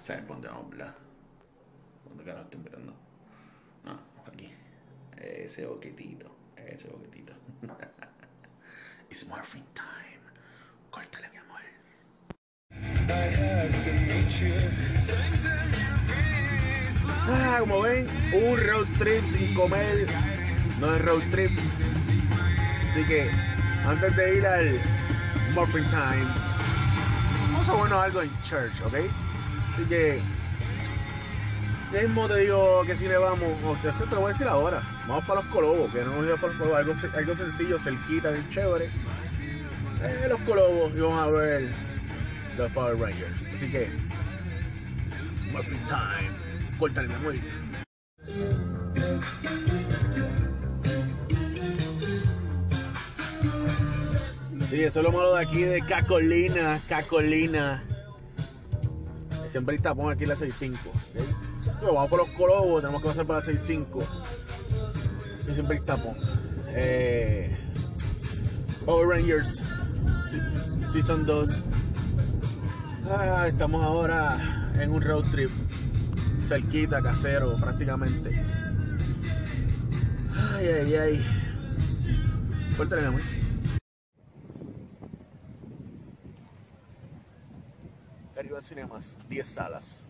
¿Sabes dónde vamos a hablar? ¿Dónde carajo estoy mirando? Ah, aquí. Ese boquetito. Ese boquetito. It's morphing time. Córtale, mi amor. Como ven, un road trip sin comer no es road trip. Así que antes de ir al morphing time, vamos a vernos algo en church, ¿ok? Así que ya mismo te digo que si le vamos, o te lo voy a decir ahora. Vamos para los Colobos, que no hemos ido para los Colobos, algo sencillo, cerquita, bien chévere. Los Colobos, y vamos a ver los Power Rangers. Así que, Muffin Time, córtale, mi amor. Sí, eso es lo malo de aquí de Cacolina. Siempre hay tapón aquí en la 65, ¿okay? Pero vamos por los Colobos, tenemos que pasar para la 65. Y siempre hay tapón. Power Rangers Season 2. Estamos ahora en un road trip cerquita, casero, prácticamente. Ay. Cuéntale, mi amor. Caribe Cinemas, 10 salas.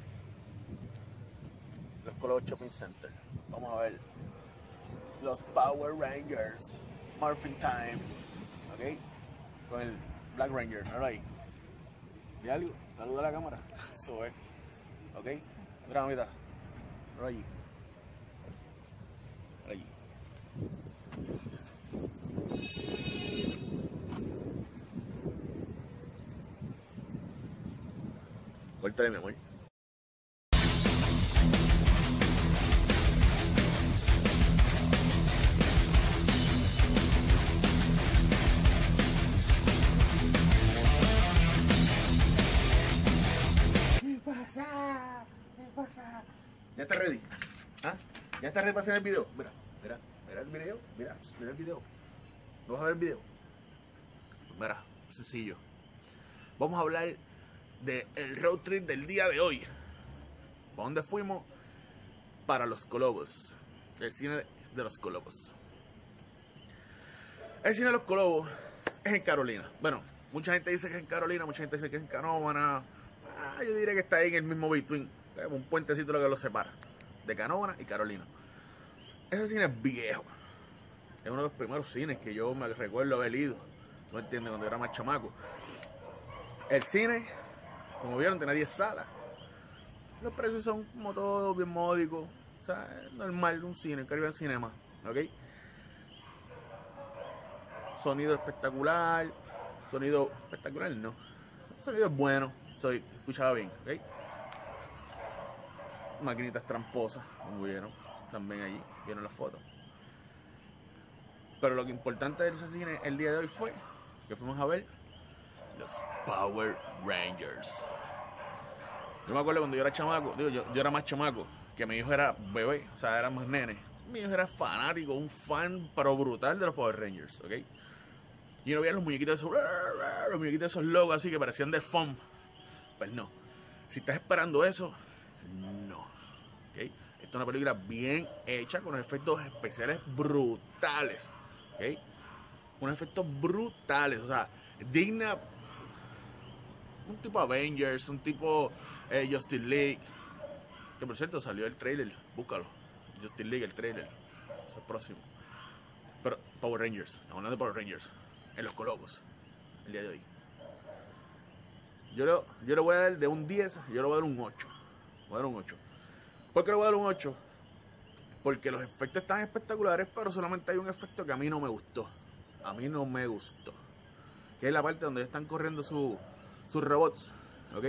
Los Colobos Shopping Center. Vamos a ver los Power Rangers Morphin Time, ¿ok? Con el Black Ranger, ¿no? Ahí. ¿Y algo? Saluda a la cámara. Eso es. ¿Ok? Mira, mamita. Por allí. Por allí. Córtale, mi amor. ¿Qué pasa? ¿Ya está ready? ¿Ah? ¿Ya está ready para hacer el video? Mira el video, mira el video. ¿Vamos a ver el video? Mira, sencillo. Vamos a hablar del road trip del día de hoy. ¿Para dónde fuimos? Para los Colobos. El cine de los Colobos. El cine de los Colobos es en Carolina. Bueno, mucha gente dice que es en Carolina, mucha gente dice que es en Canóvana. Yo diría que está ahí en el mismo between. Un puentecito lo que los separa. De Canóvana y Carolina. Ese cine es viejo. Es uno de los primeros cines que yo me recuerdo haber ido. No entiendes, cuando yo era más chamaco. El cine, como vieron, tenía 10 salas. Los precios son como todos bien módicos. O sea, es normal un cine, Caribbean Cinema. ¿Ok? Sonido espectacular. Sonido espectacular, no. Sonido es bueno. Escuchaba bien, ¿ok? Maquinitas tramposas, como vieron también allí, vieron las fotos. Pero lo que importante de ese cine el día de hoy fue que fuimos a ver los Power Rangers. Yo me acuerdo cuando yo era chamaco, digo, yo era más chamaco, que mi hijo era bebé, o sea, era más nene. Mi hijo era fanático, un fan pero brutal de los Power Rangers, ¿ok? Y uno veía los muñequitos esos logos así que parecían de foam. Pues no, si estás esperando eso, no. ¿Okay? Esta es una película bien hecha con efectos especiales brutales. ¿Okay? Unos efectos brutales, o sea, digna. Un tipo Avengers, un tipo Justice League. Que por cierto salió el trailer, búscalo. Justice League, el trailer. Eso es el próximo. Pero Power Rangers, hablando de Power Rangers, en los Colobos, el día de hoy. Yo le voy a dar de un 10, yo le voy a dar un 8. Voy a dar un 8. ¿Por qué le voy a dar un 8? Porque los efectos están espectaculares, pero solamente hay un efecto que a mí no me gustó. A mí no me gustó. Que es la parte donde están corriendo sus robots. ¿Ok?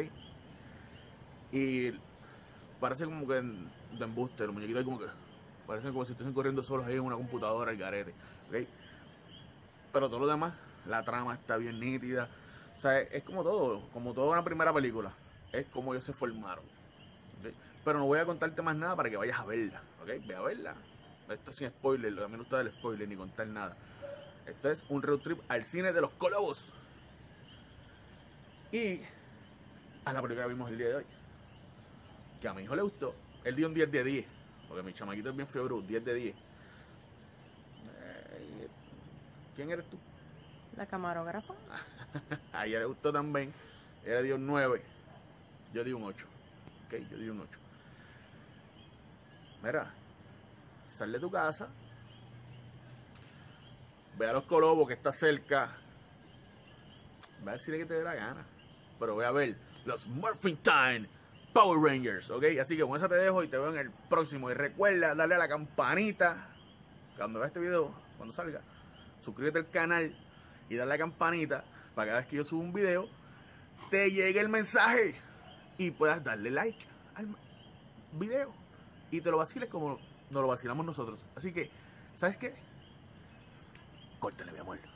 Y parece como que de embuste, los muñequitos como que parecen como si estuviesen corriendo solos ahí en una computadora al garete. ¿Ok? Pero todo lo demás, la trama está bien nítida. O sea, es como toda una primera película. Es como ellos se formaron. ¿Okay? Pero no voy a contarte más nada para que vayas a verla. ¿Ok? Ve a verla. Esto es sin spoiler, a mí no gusta el spoiler ni contar nada. Esto es un road trip al cine de los Colobos. Y a la película que vimos el día de hoy. que a mi hijo le gustó. Él dio un 10 de 10, porque mi chamaquito es bien fiebre, 10 de 10. ¿Quién eres tú? La camarógrafa. A ella le gustó también. Ella dio un 9. Yo di un 8. Ok, yo di un 8. Mira, sal de tu casa. Ve a los Colobos que está cerca. Ve al cine que te dé la gana. Pero ve a ver los Morphin Time Power Rangers, ¿ok? Así que con eso te dejo y te veo en el próximo. Y recuerda darle a la campanita cuando veas este video, cuando salga. Suscríbete al canal y dale a la campanita para cada vez que yo suba un video te llegue el mensaje y puedas darle like al video y te lo vaciles como nos lo vacilamos nosotros. Así que, ¿sabes qué? Córtale, mi amor.